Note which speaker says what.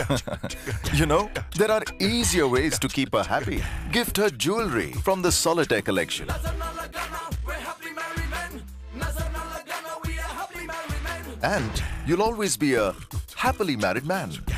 Speaker 1: You know, there are easier ways to keep her happy. Gift her jewelry from the Solitaire collection. And you'll always be a happily married man.